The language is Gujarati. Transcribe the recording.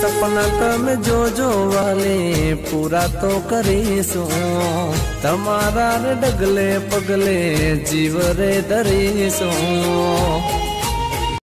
सपना तमे जो वाले पूरा तो करीशू तमारा रे डगले पगले जीव रे धरीशू।